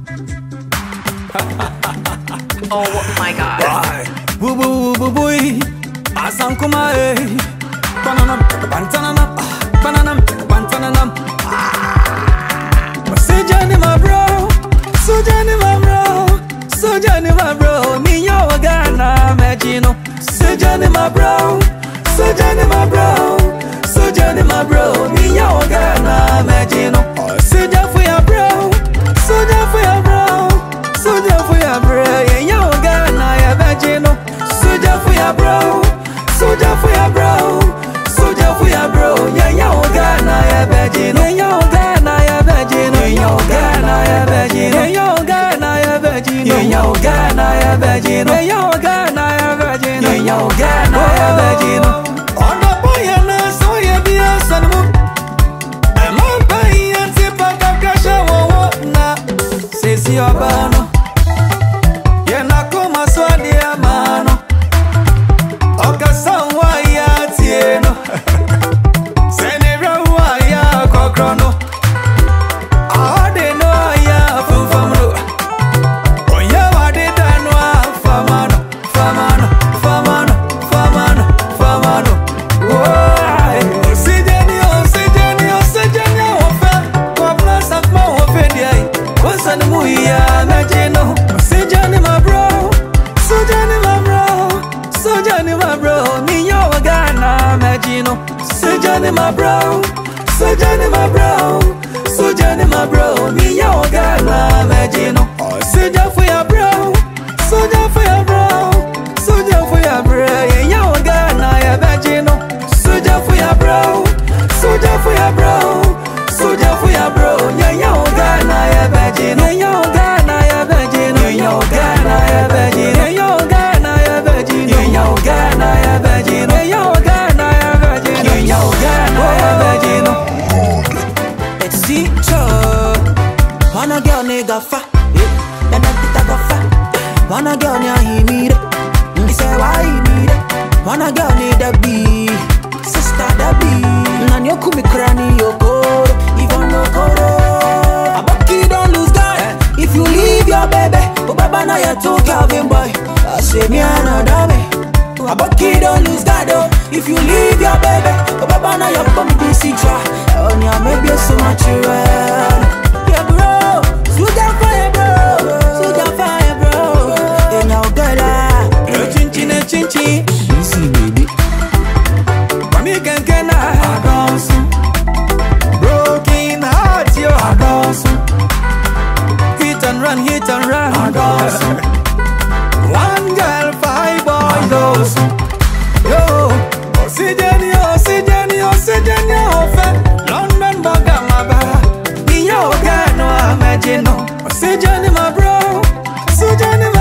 Oh my God. Boo boo boo boo. Asankuma eh. Banana, banana, banana, banana. Sujani my bro, Sujani my bro, Sujani my bro. Me yo Ghana Magino. Sujani my bro, Sujani my bro, Sujani my bro. Me yo Ghana Magino. Suja for your bro, Suja for your bro, Suja for your bro. Yo Ghana ya Magino. Suja for your bro, Suja for your bro, Suja for your bro. Yo Ghana ya Magino. Yo Ghana ya Magino. Yo Ghana ya Magino. Yo Ghana ya Magino. Yo Ghana ya Magino. Yo Ghana ya Magino. Yo Ghana ya Magino. On the boy and so ya be a son of I'm on pay and tip a casha na says your bano. Yena kuma swadi ya mano. Oka sanwa ya tieno. Senera wa ya kokrono. Sujani my bro, Sujani my bro, Sujani my bro. Me yo Ghana Magino. Suja for your bro, Suja for your bro, Suja for your bro. Yo Ghana ya Magino. Suja for your bro, Suja for your bro, Suja for your bro. Yo Ghana ya Magino. Yo Ghana ya Magino. Yo Ghana ya Magino. Yo Ghana ya Magino. Yo Ghana ya Magino. Yo Ghana ya Magino. Yo Ghana ya Magino. It's teacher. Wanna girl nigga fa, then I get a fa. Wanna girl nya he need it. He say why he need it. Wanna girl need a B, sister da B. Nan yo kumi krani yo koro, even no koro. Abaki don't lose God. If you leave your baby, oh baba na ya too Calvin boy. I say me another me. Abaki don't lose God oh. If you leave your baby, oh baba na ya come be see try. Oh nya maybe so much yeah bro, Suja fire bro, Suja fire bro. Then now gala, chin. Easy baby. Mami kankana adonsu, broken heart yo adonsu. Hit and run adonsu. One girl, 5 boys those. Yo, Sujani ofe. London bagama bara. Yo Ghana Magino. Sujani my bro, Sujani